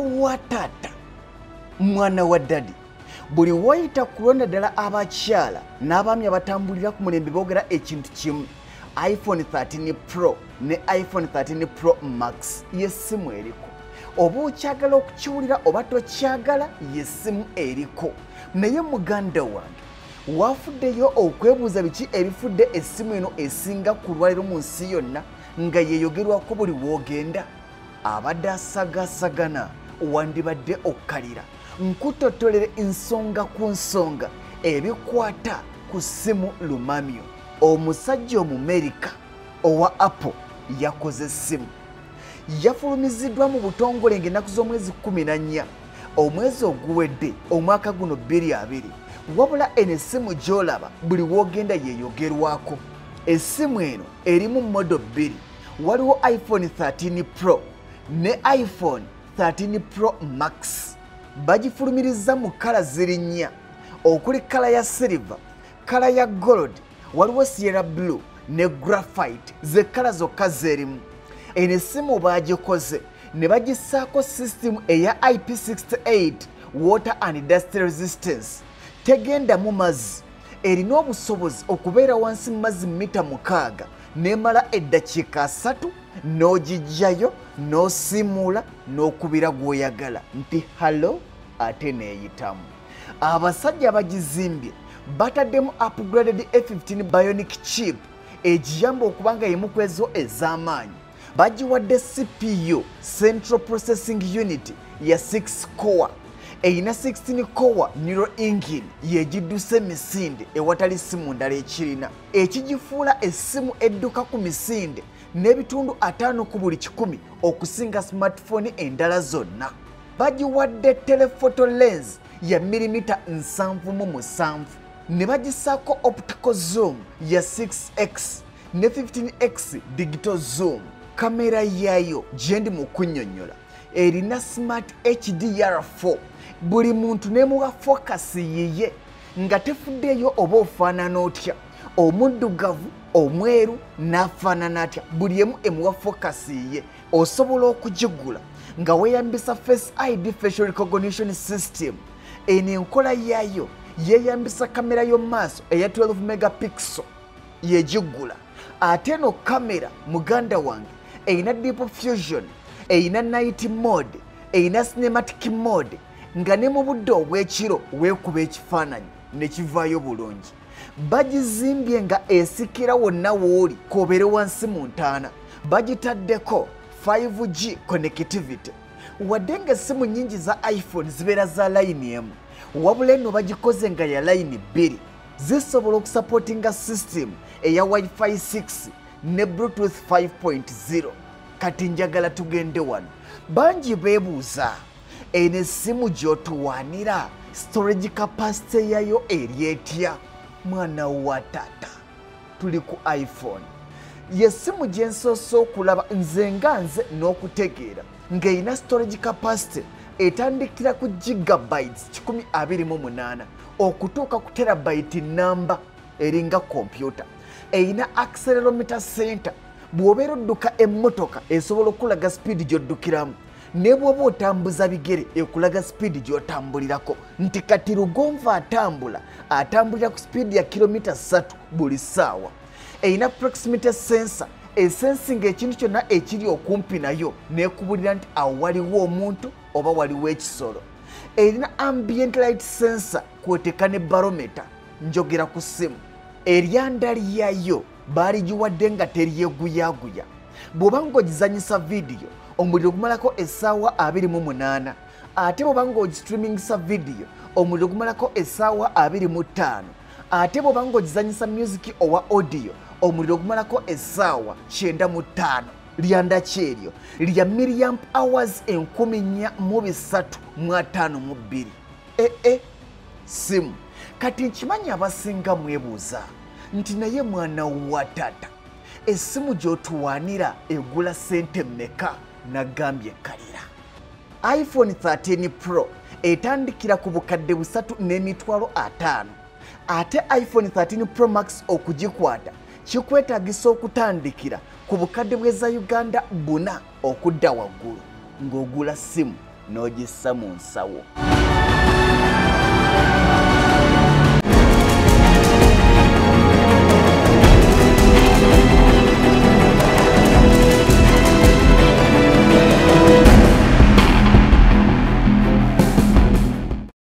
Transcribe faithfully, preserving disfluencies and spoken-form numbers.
wa taata mwana wa dadi buli wayita kulonda ddala abakyala n'abaami abatambulira ku mulembe boogera ekintu kimu iPhone thirteen Pro ne iPhone thirteen Pro Max yessimu eriko oba okyagala okukiwulira oba tokyagala yessimu eriko naye muganda wange wafuddeyo okwebuuza biki ebifudde essimu eno esinga ku lwaliro mu nsi yonna nga yeeyogerwako buli woogenda abadde asagasagana wandibadde okkalira nkutotolere ensonga ku nsonga ebikwata ku ssimu lumamyo omusajja omumerika owa Apple yakoze essimu yafulumiziddwa mu butongole ng'ennaku z'omwezi kumi na nnya omwezi oguwedde omwaka guno bbiri abiri wabula eno essimu gy'olaba buli woogenda yeeyogerwako essimu eno erimu modo bbiri waliwo iPhone thirteen Pro ne iPhone thirteen Pro Max bagifulumiriza mu kala ziri nnya okuli kala ya silver kala ya gold waliwo sierra blue ne graphite ze kala zokka zerimu eno essimu bagikoze ne bagisaako system eya I P sixty-eight water and dust resistance tegenda mu mazzi erina obusobozi okubeera wansi mu mazzi mita mukaaga nemala eddakiika asatu n'ogijjayo n'osiimuula n'okubira gw'oyagala nti hallo ate neeyitamu abasajja bagizimbye bataddemu upgraded A fifteen bionic chip egiyamba okuba nga yemu ku ezo ez'amaanyi bagiwadde C P U central processing unit ya six core eyina sixteen core neural engine yegidduse emisinde ewatali simu ndala ekirina ekigifuula essimu edduka ku misinde n'ebitundu ataano ku buli kikumi okusinga smartphone endala zonna bagiwadde telephoto lens ya milimita nsanvu mu musanvu ne bagisaako optical zoom ya six x ne fifteen x digital zoom kamera yayo gyendi mu kunnyonnyola erina smart H D R four buli muntu nemuwa focus yiye nga tefuddeeyo oba ofaanana otya omuddugavu omweru n'afaanana atya buli emu emuwa focus yiye osobola okugigula nga weeyambisa face I D facial recognition system eno enkola yayo yeeyambisa kamera y'omaaso eya twelve megapixel yegigula ate eno kamera muganda wange eyina deep fusion eyina night mode eyina cinematic mode nga ne mu budde obw'ekiro weekuba ekifaananyi ne kivaayo bulungi bagizimbye nga esikira wonna wooli kobeere wansi mu ntaana bagitaddeko five G connectivity wadde nga essimu nnyingi za iPhone zibeera za layini emu wabula eno bagikoze nga ya layini bbiri zisobola okusapootinga system eya Wi-Fi six ne Bluetooth five point zero kati njagala tugende wano bangi beebuuza eno essimu gy'otuwaanira storage capacity yayo eri etya mwana wa taata tuli ku iPhone yessimu gye nsoose okulaba nze nga nze n'okutegeera ng'erina storage capacity etandikira ku gigabytes kikumi abiri mu munaana okutuuka ku terabyte namba eringa kompyuta erina accelerometer center bw'obeera odduka emmotoka esobola okulaga speed gy'oddukiramu ne bw'oba otambuza bigere ekulaga speed gy'otambulirako nti kati lugonva atambula atambulira ku speed ya kilomita ssatu buli ssaawa erina proximity sensor esensinga ekintu kyonna ekiri okumpi nayo n'ekubulira nti awo waliwo omuntu oba waliwo ekisolo erina ambient light sensor kwoteka ne barometer njogera ku ssimu eryanda lyayo baaligiwadde nga teryeguyaguya bw'oba ng'ogizanyisa vidiyo omuliro gumalako essaawa abiri mu munaana ate bw'oba ng'ogistreamingisa vidiyo omuliro gumalako essaawa abiri mu ttaano ate bw'oba ng'ogizanyisa music owa audio omuliro gumalako essaawa kyenda mu ttaano lyanda kyeryo lya milliamp hours enkumi nnya mu bisatu mu ataano mu bbiri ee simu kati nkimanyi abasinga mwebuuza nti naye mwana wa taata essimu gy'otuwaanira egula ssente mmeka nagambye kalira iPhone thirteen Pro etandikira ku bukadde busatu n'emitwalo ataano ate iPhone thirteen Pro Max okugikwata kikwetaagisa okutandikira ku bukadde bw'eza Uganda buna okudda waggulu ng'ogula simu n'ogissa mu nsawo.